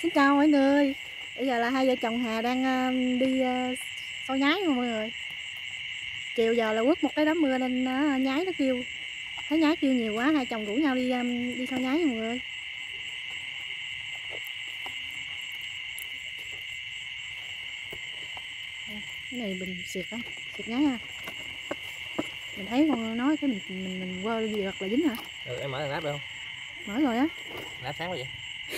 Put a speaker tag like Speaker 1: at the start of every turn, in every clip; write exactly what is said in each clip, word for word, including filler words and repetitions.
Speaker 1: Xin chào mọi người. Bây giờ là hai vợ chồng Hà đang uh, đi uh, soi nhái nha mọi người. Chiều giờ là quất một cái đám mưa nên uh, nhái nó kêu. Thấy nhái kêu nhiều quá, hai chồng rủ nhau đi um, đi soi nhái nha mọi người. Cái này bình xịt á, xịt nhái ha. Mình thấy con nói cái mình mình mình quơ gì thật là dính hả?
Speaker 2: Ừ, em mở thằng láp được không?
Speaker 1: Mở rồi á.
Speaker 2: Láp sáng quá vậy.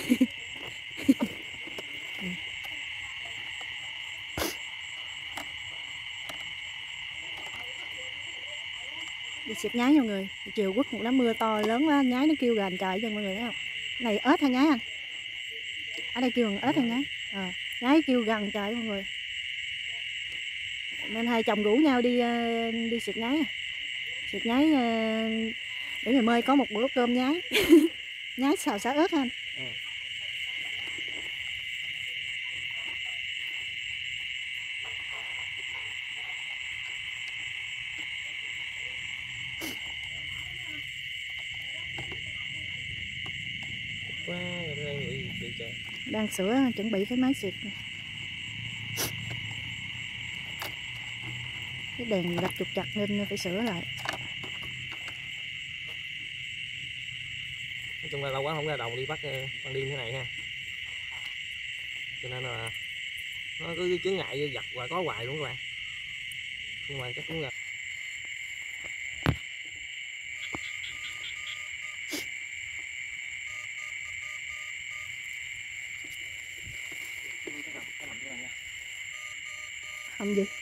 Speaker 1: Đi xịt nhái nha mọi người. Chiều quất một đám mưa to lớn quá, nhái nó kêu gành trời cho mọi người thấy không? Cái này ếch hay nhái anh? Ở đây kêu bằng ếch hay nhái? Ờ, nhái kêu gần trời mọi người. Nên hai chồng rủ nhau đi uh, đi xịt nhái, xịt nhái uh, để ngày mai có một bữa cơm nhái. Nhái xào xả ớt anh.
Speaker 2: Ừ. Quá,
Speaker 1: đang sửa chuẩn bị cái máy xịt. Cái đèn đặt trục chặt nên phải sửa lại.
Speaker 2: Nói chung là lâu quá không ra đồng đi bắt ban đêm thế này ha, cho nên là nó cứ chướng ngại giật và có hoài luôn các bạn, nhưng mà chắc cũng là
Speaker 1: Không gì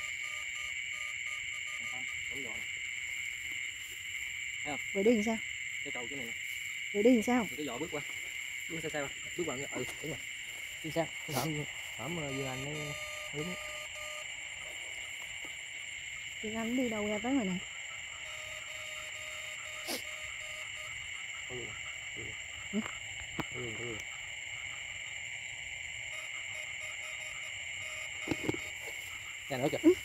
Speaker 1: rồi đi làm sao?
Speaker 2: cái cầu cái này nè.
Speaker 1: Rồi đi làm sao?
Speaker 2: Cái giò bước qua, bước sao sao bước vào, ừ đúng rồi, đi sao cái hổm hổm vừa anh nó đúng.
Speaker 1: Thì anh đi đâu ra tới ngoài này?
Speaker 2: Ừ. Ừ.
Speaker 1: Ừ.
Speaker 2: Ừ. Ừ. Ra nữa kìa. Ừ.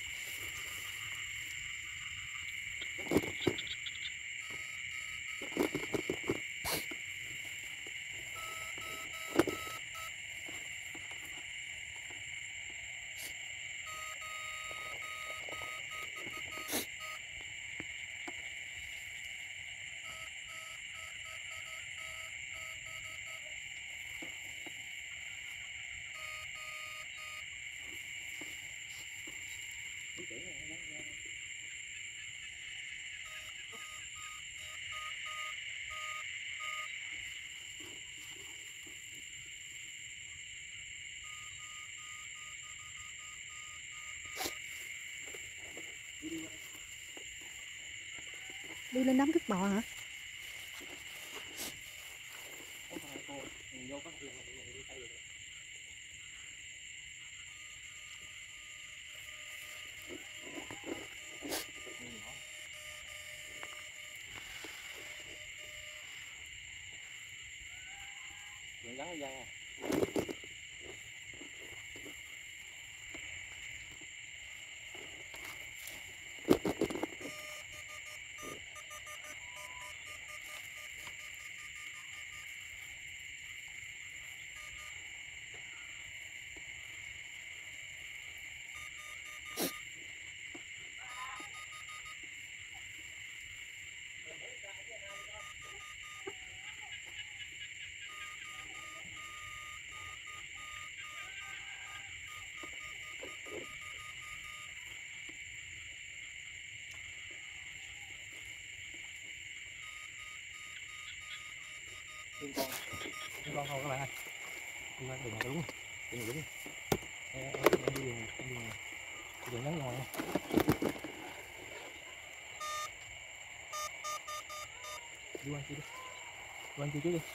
Speaker 1: Đi lên đám cứt bò hả?
Speaker 2: Chuyện gắn dây à. Thiên con, thiên con không các bạn ơi, thiên con đường này đúng, đường này đúng, em em đi đường đường đường ngắn ngoài, đi qua kia đi, qua kia trước đi.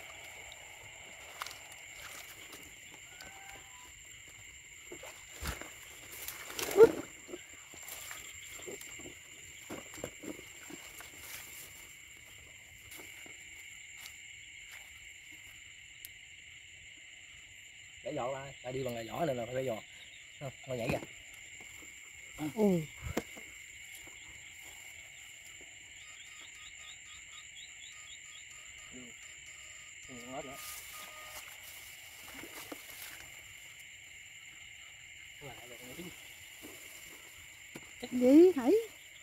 Speaker 2: Để giò ra, ta đi bằng là giỏ nên là phải để giò, không, nó nhảy kìa.
Speaker 1: Ừ.
Speaker 2: Ừ, hết nữa.
Speaker 1: gì thấy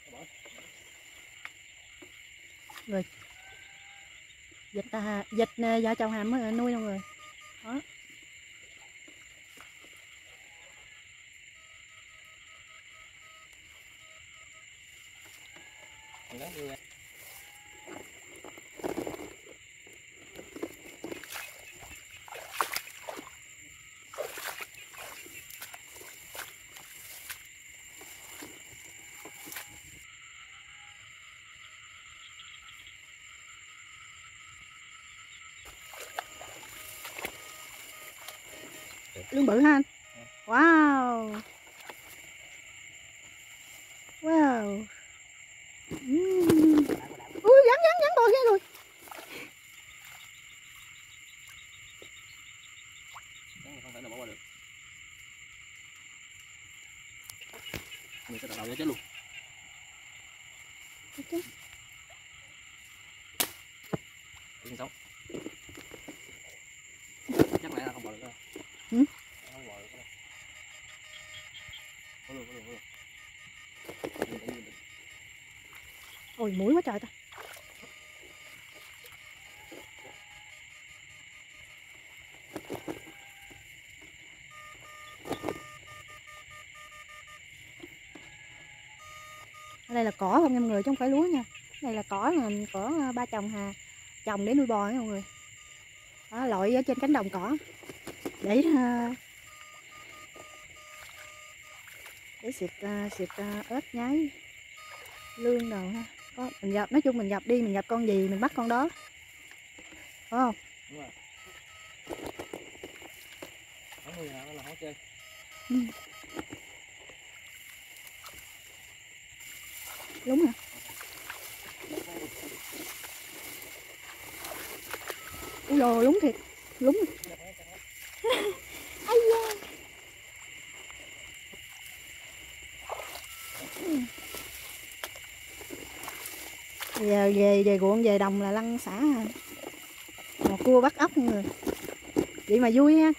Speaker 1: rồi vịt à, vịt nè, vợ chồng Hàm mới nuôi đâu rồi đó. Lương bự ha anh. Wow. Wow. Uhm. Ui gắn gắn gắn bò ghê rồi.
Speaker 2: Không thể nào bỏ qua được. Mình sẽ đầu ra chết luôn.
Speaker 1: Okay.
Speaker 2: Tiếng sống. Chắc lẽ là không bỏ được đâu.
Speaker 1: Ừ?
Speaker 2: Không bỏ được đâu. Có luôn, có luôn, có luôn.
Speaker 1: Ôi mũi quá trời ta. Ở đây là cỏ không nha mọi người, chứ không phải lúa nha. Đây là cỏ, là cỏ ba chồng Hà trồng để nuôi bò nha mọi người. Đó, lội ở trên cánh đồng cỏ để để xịt xịt ếch nhái lương đồ ha. Có mình gặp, nói chung mình gặp đi, mình gặp con gì mình bắt con đó, phải không?
Speaker 2: Đúng rồi. Không người nào là không chơi.
Speaker 1: Ừ. Đúng hả? Ui dồi, đúng thiệt, đúng. Ây da. Giờ về về ruộng về đồng là lăn xả một cua bắt ốc mọi người, vậy mà vui ha.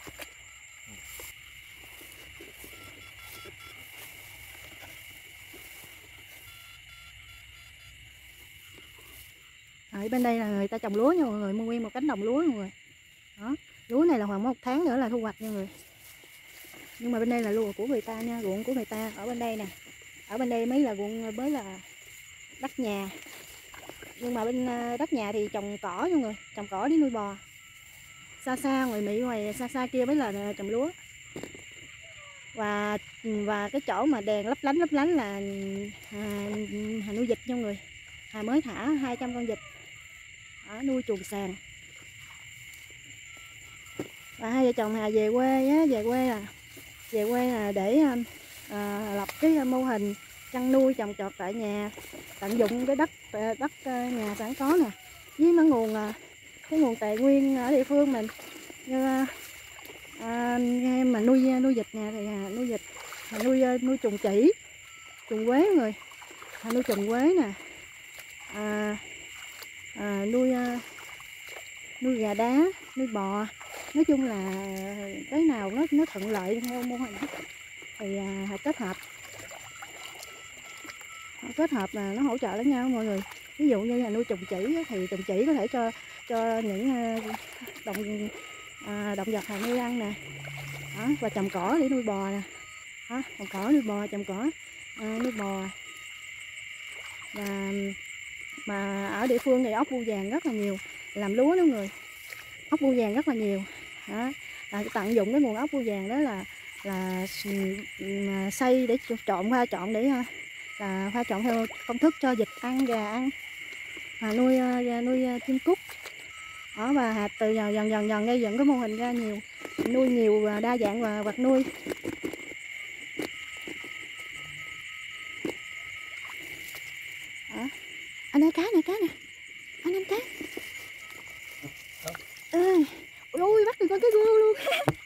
Speaker 1: Ở bên đây là người ta trồng lúa nha mọi người, mua nguyên một cánh đồng lúa mọi người. Đó, lúa này là khoảng một tháng nữa là thu hoạch nha mọi người. Nhưng mà bên đây là lúa của người ta nha, ruộng của người ta ở bên đây nè. Ở bên đây mới là ruộng mới là đất nhà. Nhưng mà bên đất nhà thì trồng cỏ nha mọi người, trồng cỏ để nuôi bò. Xa xa ngoài Mỹ, ngoài xa xa kia mới là trồng lúa. Và và cái chỗ mà đèn lấp lánh lấp lánh là Hà, Hà nuôi vịt nha mọi người. Hà mới thả hai trăm con vịt. Đó, nuôi chuồng sàn. Và hai vợ chồng Hà về quê á, về quê là về quê là để à, lập cái mô hình chăn nuôi trồng trọt tại nhà, tận dụng cái đất đất nhà sẵn có nè, với mấy nguồn cái nguồn tài nguyên ở địa phương mình, như à, mà nuôi nuôi vịt nè thì Hà nuôi vịt, Hà nuôi nuôi trùng chỉ, trùng quế người, Hà nuôi trùng quế nè, à, à, nuôi nuôi gà đá, nuôi bò. Nói chung là cái nào nó nó thuận lợi theo mô hình thì à, kết hợp kết hợp là nó hỗ trợ lẫn nhau mọi người. Ví dụ như là nuôi trùng chỉ thì trùng chỉ có thể cho cho những động à, động vật là nuôi ăn nè. Đó, và trồng cỏ để nuôi bò nè. Đó, trồng cỏ nuôi bò, trồng cỏ à, nuôi bò. Và mà ở địa phương thì ốc bươu vàng rất là nhiều, làm lúa đó người, ốc bươu vàng rất là nhiều. Đó, là tận dụng cái nguồn ốc bươu vàng đó là là xay để trộn pha trộn để là pha trộn theo công thức cho vịt ăn, gà ăn, à, nuôi nuôi chim cút. Đó, và từ giờ dần dần dần gây dựng cái mô hình ra nhiều, nuôi nhiều và đa dạng và vật nuôi. Đó. Anh ơi cá nè, cá nè, anh em cá ơi, ui bắt được con cá gươu luôn.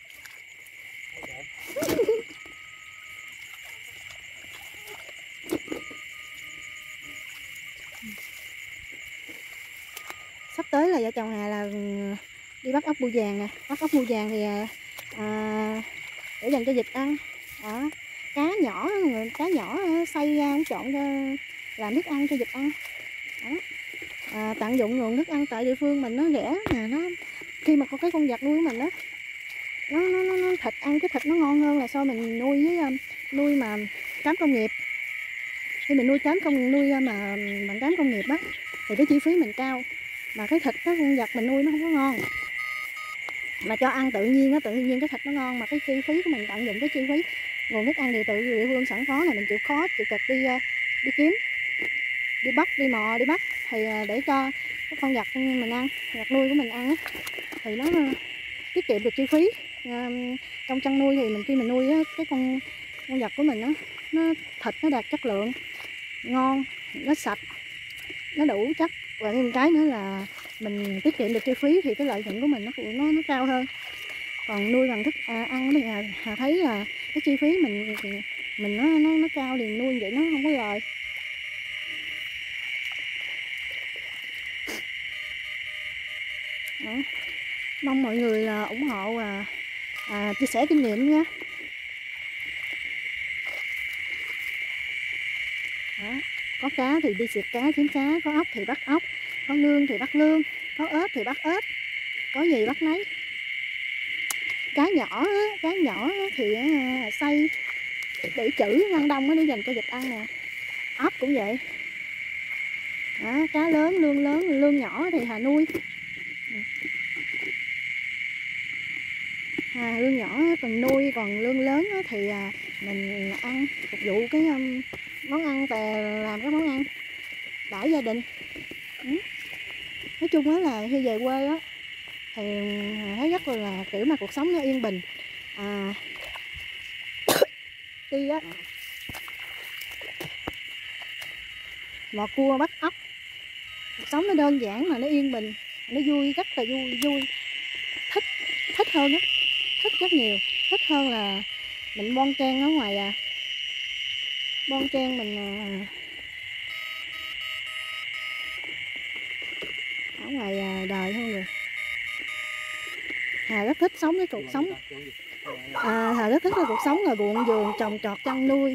Speaker 1: Sắp tới là vợ chồng Hà là đi bắt ốc bươu vàng nè, bắt ốc bươu vàng thì à, để dành cho vịt ăn. Đó, cá nhỏ, cá nhỏ xay ra trộn cho làm thức ăn cho vịt ăn. Đó. À, tận dụng nguồn thức ăn tại địa phương mình nó rẻ nè, nó khi mà có cái con vật nuôi của mình đó nó, nó, nó, nó thịt ăn cái thịt nó ngon hơn là so mình nuôi với um, nuôi mà cám công nghiệp. Khi mình nuôi cám công nuôi mà bằng cám công nghiệp á thì cái chi phí mình cao, mà cái thịt cái con vật mình nuôi nó không có ngon, mà cho ăn tự nhiên á, tự nhiên cái thịt nó ngon, mà cái chi phí của mình tận dụng cái chi phí nguồn thức ăn thì tự địa phương sẵn có này, mình chịu khó chịu cực đi đi kiếm, đi bắt, đi mò, đi bắt thì để cho cái con vật mình ăn, vật nuôi của mình ăn á, thì nó tiết kiệm được chi phí. À, trong chăn nuôi thì mình khi mình nuôi á, cái con con vật của mình nó nó thịt nó đạt chất lượng ngon, nó sạch, nó đủ chất, và thêm cái nữa là mình tiết kiệm được chi phí thì cái lợi nhuận của mình nó nó, nó cao hơn. Còn nuôi bằng thức à, ăn thì Hà, Hà thấy là cái chi phí mình mình nó nó, nó cao thì nuôi vậy nó không có lời. Đó. Mong mọi người là ủng hộ và à, chia sẻ kinh nghiệm nha. Đó. Có cá thì đi xịt cá kiếm cá, có ốc thì bắt ốc, có lương thì bắt lương, có ếch thì bắt ếch, có gì bắt nấy. Cá nhỏ cá nhỏ thì xay để trữ ngăn đông để dành cho vịt ăn nè. Ốc cũng vậy. Đó, cá lớn, lương lớn, lương nhỏ thì Hà nuôi. À, lương nhỏ mình nuôi, còn lương lớn thì mình ăn, phục vụ cái món ăn, làm cái món ăn đãi gia đình. Nói chung đó là khi về quê á thì thấy rất là kiểu mà cuộc sống nó yên bình. À, đi á mò cua bắt ốc, cuộc sống nó đơn giản mà nó yên bình, nó vui, rất là vui vui thích thích hơn á, thích rất nhiều, thích hơn là mình bon chen ở ngoài à bon chen mình à, ở ngoài à, đời hơn rồi. Hà rất thích sống cái cuộc sống à, Hà rất thích cái cuộc sống là ruộng vườn trồng trọt chăn nuôi.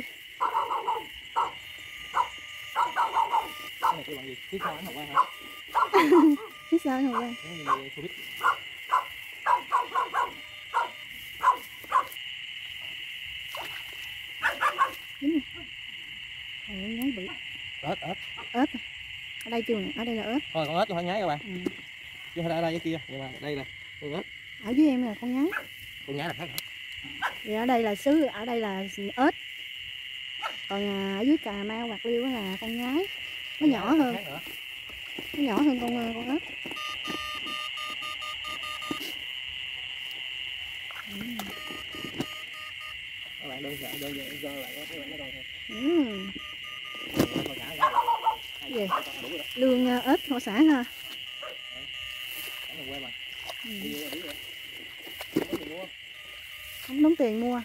Speaker 2: Phía sau anh Hồng Quang hả?
Speaker 1: Phía sau anh Hồng Quang. Nhái bự.
Speaker 2: Ếch, ếch.
Speaker 1: Ếch. Ở đây chưa? Ở đây là ếch.
Speaker 2: Thôi con ếch không phải nhái các bạn. Ừ. Chứ ở đây ở đây kia, nhưng mà đây là con ếch.
Speaker 1: Ở dưới em là con nhái.
Speaker 2: Con nhái là khác hả?
Speaker 1: Thì ở đây là xứ, ở đây là ếch. Còn ở dưới Cà Mau, Bạc Liêu là con nhái. Nó nhỏ hơn. Nó nhỏ hơn con con ếch.
Speaker 2: Các bạn đơn giản đơn giản do lại các bạn nó còn thôi.
Speaker 1: Ừ. Gì? Lương ếch họ xả ha. Ừ. Không đóng tiền mua.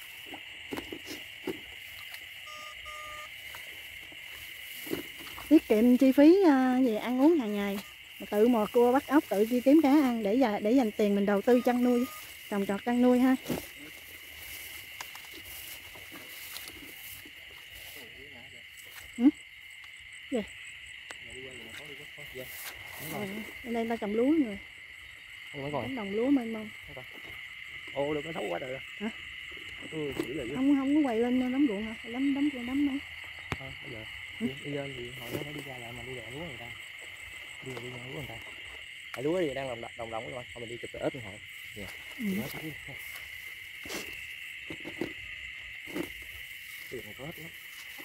Speaker 1: Tiết kiệm chi phí về ăn uống hàng ngày, tự mò cua bắt ốc, tự đi kiếm cá ăn để để dành tiền mình đầu tư chăn nuôi, trồng trọt chăn nuôi ha. Ừ? Gì? À, ở đây ta trồng lúa rồi. Cánh đồng lúa mênh mông.
Speaker 2: Ồ, được nó xấu quá trời.
Speaker 1: Hả?
Speaker 2: Ừ,
Speaker 1: không không có quay lên đấm ruộng hả? Đấm đấm đấm đấm đâu.
Speaker 2: Thôi bây giờ đi, đi lên thì hồi nó phải đi ra lại mà đi dọn lúa người ta. Đi đi dọn lúa người ta. Tại lúa thì đang đồng đồng đồng rồi, thôi mình đi chụp ếch một hồi. Nè. Ừ. Được một ếch lắm.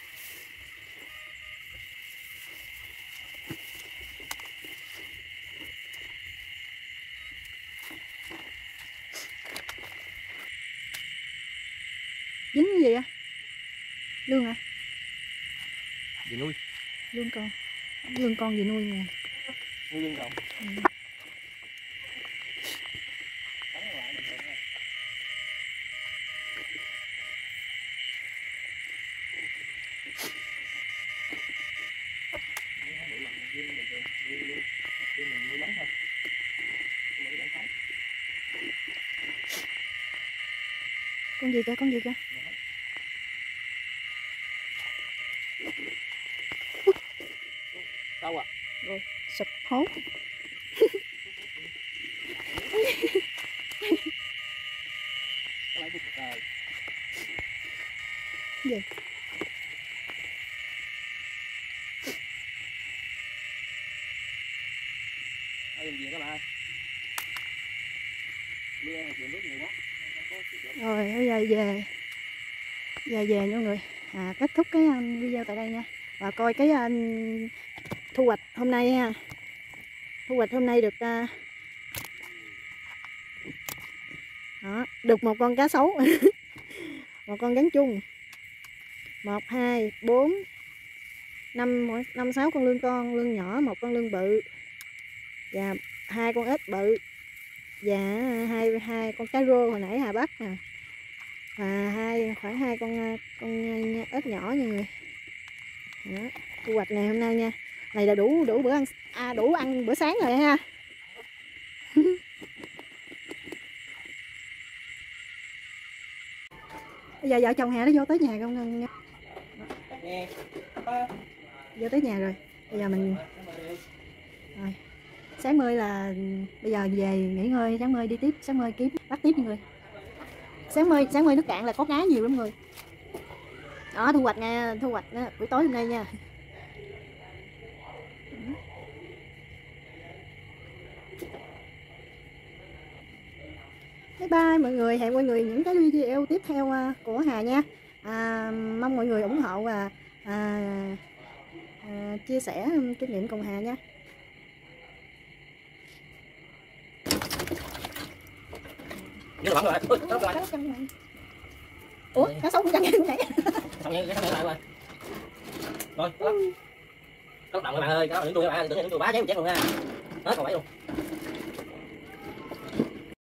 Speaker 1: Dính cái gì á? Lương hả?
Speaker 2: Gì nuôi?
Speaker 1: Lương con. Lương con gì nuôi nè.
Speaker 2: Nuôi lương con. Ừ.
Speaker 1: Con gì kìa, con gì kìa? hố. Gì? Rồi bây giờ về giờ về nha mọi người. À, kết thúc cái um, video tại đây nha, và coi cái um, thu hoạch hôm nay ha. Thu hoạch hôm nay được uh, đó, được một con cá sấu. Một con gắn chung, một hai bốn năm năm sáu con lươn con, lươn nhỏ, một con lươn bự và hai con ếch bự và hai hai con cá rô hồi nãy Hà bắt nè, và hai khoảng hai con con ếch nhỏ nha người. Đó, thu hoạch ngày hôm nay nha, này là đủ đủ bữa ăn à, đủ ăn bữa sáng rồi ha. Bây giờ vợ chồng Hà nó vô tới nhà không nha. Vô tới nhà rồi. Bây giờ mình rồi. Sáng mươi là bây giờ về nghỉ ngơi, sáng mươi đi tiếp, sáng mươi kiếm bắt tiếp mọi người. Sáng mươi sáng mươi nước cạn là có cá nhiều lắm người. Đó, thu hoạch nha, thu hoạch đó, buổi tối hôm nay nha. Bye bye mọi người, hẹn mọi người những cái video tiếp theo của Hà nha. À, mong mọi người ủng hộ và à, à, chia sẻ kinh nghiệm cùng Hà nha. Ủa, cá sấu cũng chăn như này.
Speaker 2: Xong nha, cái xong lại rồi. Rồi, đó. Có động các bạn ơi, có những tôi các bạn, tưởng những tôi bá cháy chết luôn nha. Hết còn bảy luôn.